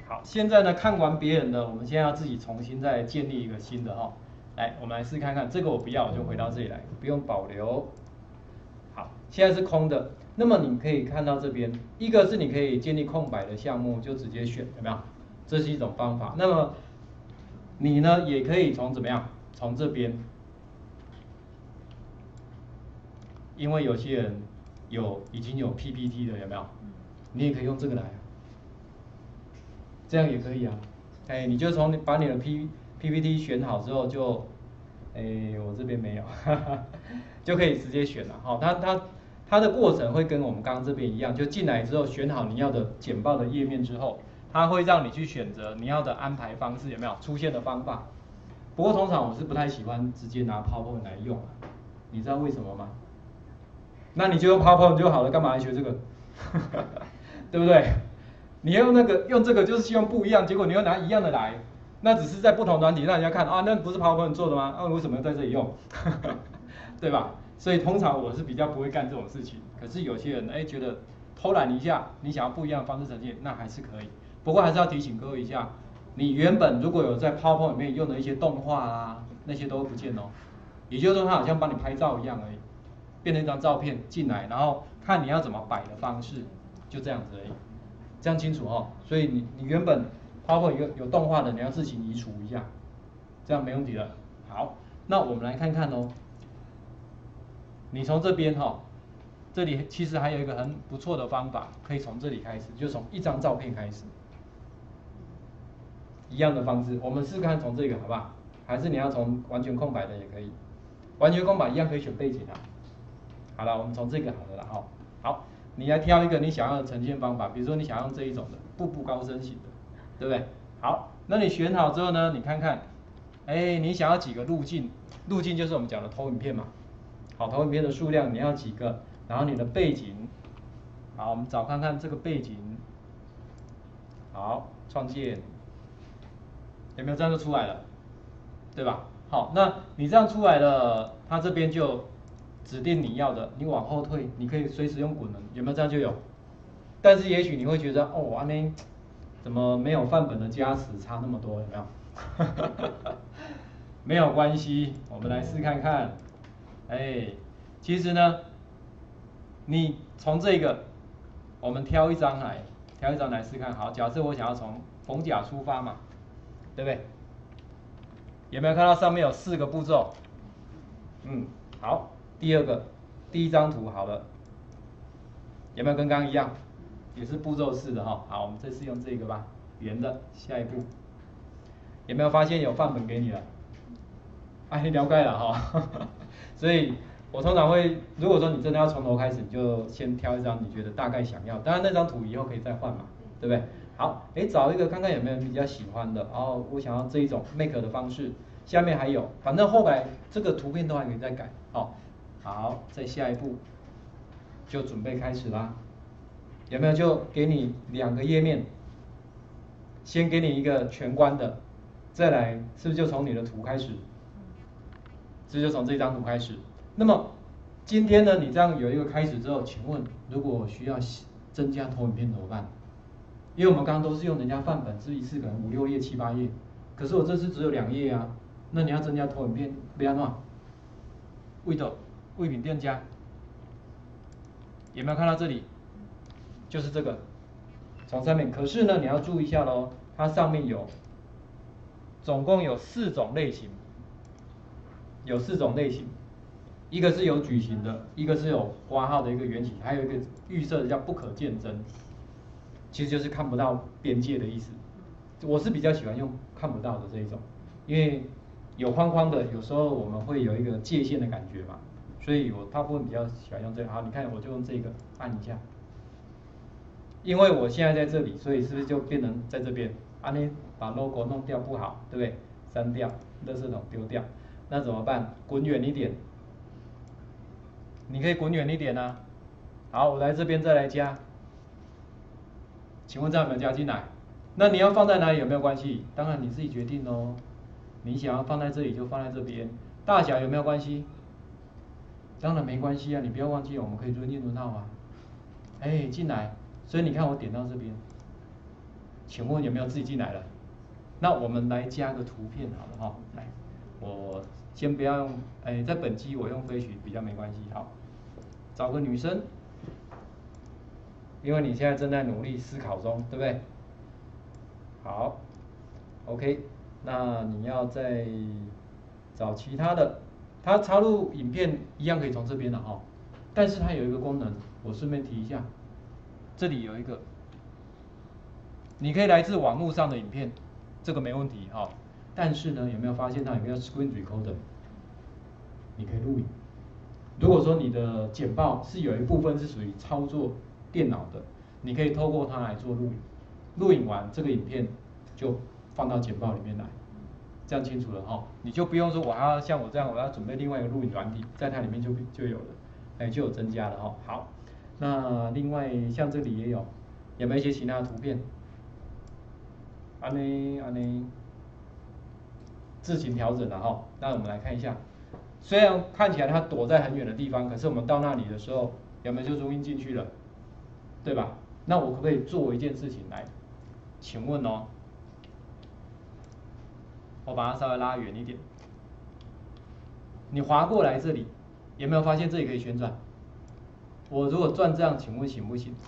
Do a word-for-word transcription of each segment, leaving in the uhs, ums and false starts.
好，现在呢看完别人的，我们现在要自己重新再建立一个新的哈、哦。来，我们来试看看，这个我不要，我就回到这里来，不用保留。好，现在是空的。那么你可以看到这边，一个是你可以建立空白的项目，就直接选，有没有？这是一种方法。那么你呢，也可以从怎么样？从这边，因为有些人有已经有 P P T 的，有没有？你也可以用这个来，这样也可以啊。哎，你就从把你的 P PPT 选好之后就，哎，我这边没有，哈哈，就可以直接选了。好，它它它的过程会跟我们刚刚这边一样，就进来之后选好你要的简报的页面之后，它会让你去选择你要的安排方式，有没有出现的方法？不过通常我是不太喜欢直接拿 PowerPoint 来用，你知道为什么吗？那你就用 PowerPoint 就好了，干嘛来学这个？对不对？你用那个用这个就是希望不一样，结果你又拿一样的来，那只是在不同软体让人家看啊，那不是 PowerPoint 做的吗？啊，为什么要在这里用？对吧？所以通常我是比较不会干这种事情。可是有些人哎觉得偷懒一下，你想要不一样的方式呈现，那还是可以。不过还是要提醒各位一下，你原本如果有在 PowerPoint 里面用的一些动画啊，那些都会不见哦。也就是说，它好像帮你拍照一样而已，变成一张照片进来，然后看你要怎么摆的方式，就这样子而已。这样清楚哦。所以你你原本 PowerPoint 有有动画的，你要自行移除一下，这样没问题了。好，那我们来看看哦。你从这边哈、哦，这里其实还有一个很不错的方法，可以从这里开始，就从一张照片开始，一样的方式，我们试看从这个好不好？还是你要从完全空白的也可以，完全空白一样可以选背景啊。好了，我们从这个好了啦哈。好，你来挑一个你想要的呈现方法，比如说你想要这一种的步步高升型的，对不对？好，那你选好之后呢，你看看，哎，你想要几个路径？路径就是我们讲的投影片嘛。好，投影片的数量你要几个？然后你的背景，好，我们找看看这个背景。好，创建，有没有这样就出来了？对吧？好，那你这样出来了，它这边就指定你要的，你往后退，你可以随时用滚轮，有没有这样就有？但是也许你会觉得，哦，安内怎么没有范本的加持差那么多？有没有？没有关系，我们来试看看。哎，其实呢，你从这个，我们挑一张来，挑一张来试看。好，假设我想要从逢甲出发嘛，对不对？有没有看到上面有四个步骤？嗯，好，第二个，第一张图好了，有没有跟刚刚一样？也是步骤式的哈。好，我们这次用这个吧，圆的。下一步，有没有发现有范本给你了？哎，了解了哈。所以我通常会，如果说你真的要从头开始，你就先挑一张你觉得大概想要，当然那张图以后可以再换嘛，对不对？好，哎，找一个看看有没有比较喜欢的，然后我想要这一种 make 的方式，下面还有，反正后来这个图片都还可以再改，好，好，再下一步就准备开始啦，有没有？就给你两个页面，先给你一个全关的，再来是不是就从你的图开始？这就从这张图开始。那么今天呢，你这样有一个开始之后，请问如果我需要增加投影片怎么办？因为我们刚刚都是用人家范本，是一次可能五六页、七八页，可是我这次只有两页啊。那你要增加投影片，要怎么样？为的为品店家，有没有看到这里？就是这个，从上面。可是呢，你要注意一下喽，它上面有，总共有四种类型。有四种类型，一个是有矩形的，一个是有花号的一个圆形，还有一个预设的叫不可见真，其实就是看不到边界的意思。我是比较喜欢用看不到的这一种，因为有框框的，有时候我们会有一个界限的感觉嘛，所以我大部分比较喜欢用这个。好，你看我就用这个按一下，因为我现在在这里，所以是不是就变成在这边？啊，你把 logo 弄掉不好，对不对？删掉，垃圾桶丢掉。那怎么办？滚远一点，你可以滚远一点啊。好，我来这边再来加，请问这样有没有加进来？那你要放在哪里有没有关系？当然你自己决定哦。你想要放在这里就放在这边，大小有没有关系？当然没关系啊，你不要忘记我们可以轮进轮号啊。哎，进来，所以你看我点到这边， 请问有没有自己进来了？那我们来加个图片好了哈，来，我先不要用，哎，在本机我用飞许比较没关系，好，找个女生，因为你现在正在努力思考中，对不对？好 ，OK， 那你要再找其他的，它插入影片一样可以从这边的哈，但是它有一个功能，我顺便提一下，这里有一个，你可以来自网络上的影片。这个没问题哈，但是呢，有没有发现它有没有 screen recorder？ 你可以录影。如果说你的简报是有一部分是属于操作电脑的，你可以透过它来做录影。录影完这个影片就放到简报里面来，这样清楚了哈。你就不用说我还要像我这样，我要准备另外一个录影软体，在它里面就就有了，哎，就有增加了哈。好，那另外像这里也有，有没有一些其他的图片？安内安内，自行调整了哈。那我们来看一下，虽然看起来它躲在很远的地方，可是我们到那里的时候，有没有就录音进去了，对吧？那我可不可以做一件事情来？请问哦，我把它稍微拉远一点，你滑过来这里，有没有发现这里可以旋转？我如果转这样，请问行不行？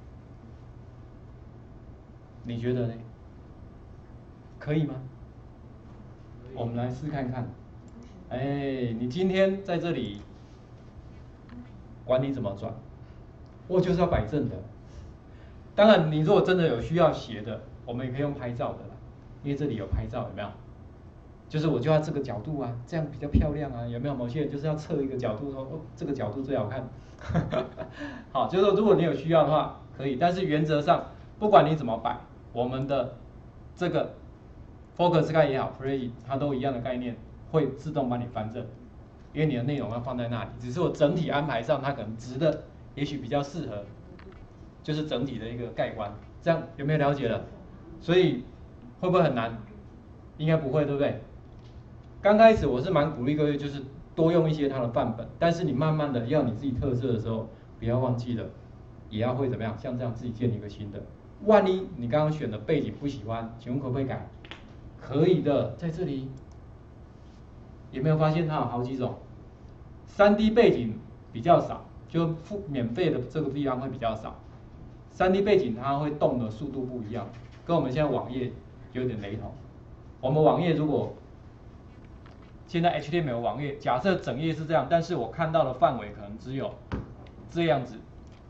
你觉得呢？可以吗？我们来试看看。哎，你今天在这里，管你怎么转，我就是要摆正的。当然，你如果真的有需要斜的，我们也可以用拍照的啦，因为这里有拍照，有没有？就是我就要这个角度啊，这样比较漂亮啊，有没有？某些人就是要侧一个角度说，哦，这个角度最好看。好，就是说如果你有需要的话，可以，但是原则上，不管你怎么摆，我们的这个 Focus 盖也好 ，Play 它都一样的概念，会自动帮你翻正，因为你的内容要放在那里，只是我整体安排上它可能直的，也许比较适合，就是整体的一个概观，这样有没有了解了？所以会不会很难？应该不会，对不对？刚开始我是蛮鼓励各位，就是多用一些它的范本，但是你慢慢的要你自己特色的时候，不要忘记了，也要会怎么样，像这样自己建立一个新的。万一你刚刚选的背景不喜欢，请问可不可以改？可以的，在这里有没有发现它有好几种？ 三 D 背景比较少，就付免费的这个地方会比较少。三 D 背景它会动的速度不一样，跟我们现在网页有点雷同。我们网页如果现在 H T M L 网页，假设整页是这样，但是我看到的范围可能只有这样子，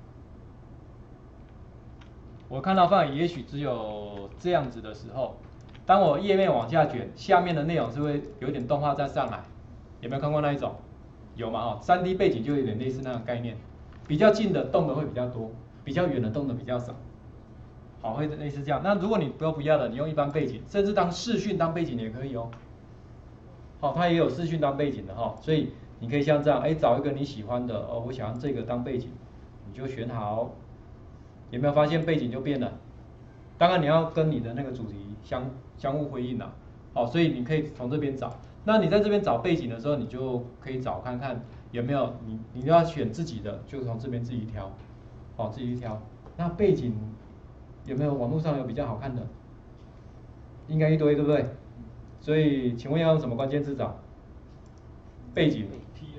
我看到范围也许只有这样子的时候，当我页面往下卷，下面的内容是会有点动画再上来，有没有看过那一种？有嘛哦， 三 D 背景就有点类似那个概念，比较近的动的会比较多，比较远的动的比较少。好，会类似这样。那如果你不要不要的，你用一般背景，甚至当视讯当背景也可以哦。好，它也有视讯当背景的哈，所以你可以像这样，哎，找一个你喜欢的哦，我想要这个当背景，你就选好。有没有发现背景就变了？当然你要跟你的那个主题相相互辉映啦。好，所以你可以从这边找。那你在这边找背景的时候，你就可以找看看有没有你你要选自己的，就从这边自己挑，好，自己去挑。那背景有没有网络上有比较好看的？应该一堆，对不对？所以请问要用什么关键字找？背景。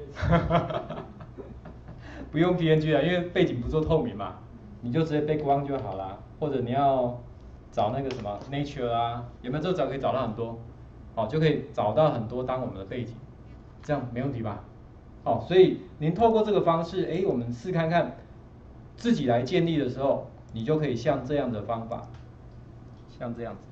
不用 P N G 了，因为背景不做透明嘛，你就直接 background 就好啦。或者你要找那个什么 nature 啊，有没有这个找可以找到很多？好，就可以找到很多当我们的背景，这样没问题吧？好，所以您透过这个方式，哎，我们试看看，自己来建立的时候，你就可以像这样的方法，像这样子，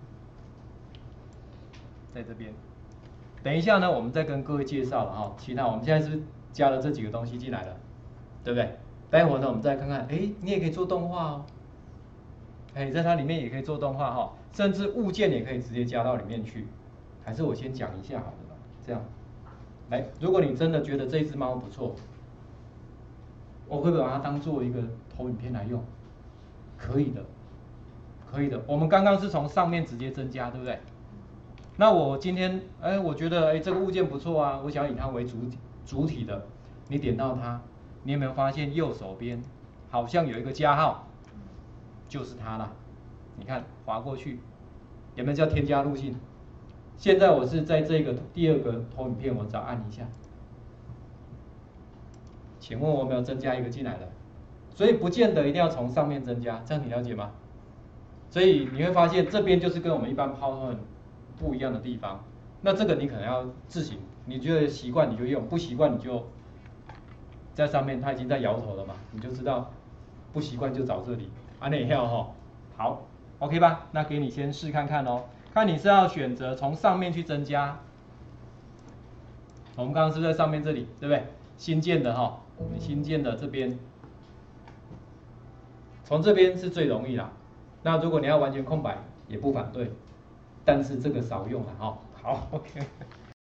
在这边。等一下呢，我们再跟各位介绍了哈，其他我们现在是不是加了这几个东西进来了，对不对？待会呢，我们再看看，哎，你也可以做动画哦，哎，在它里面也可以做动画哈，甚至物件也可以直接加到里面去。还是我先讲一下好了吧，这样，来，如果你真的觉得这只猫不错，我会把它当做一个投影片来用，可以的，可以的。我们刚刚是从上面直接增加，对不对？那我今天，哎，我觉得，哎，这个物件不错啊，我想要以它为主体主体的，你点到它，你有没有发现右手边好像有一个加号，就是它啦。 你看滑过去，有没有叫添加路径？现在我是在这个第二个投影片，我只要按一下，请问我有没有增加一个进来的？所以不见得一定要从上面增加，这样你了解吗？所以你会发现这边就是跟我们一般 PowerPoint 不一样的地方。那这个你可能要自行，你觉得习惯你就用，不习惯你就在上面，它已经在摇头了嘛，你就知道不习惯就找这里。啊，那也要哈，好 ，OK 吧？那给你先试看看哦，看你是要选择从上面去增加。我们刚刚是在上面这里，对不对？新建的哈，你新建的这边，从这边是最容易啦。那如果你要完全空白，也不反对，但是这个少用了哈。好 ，OK。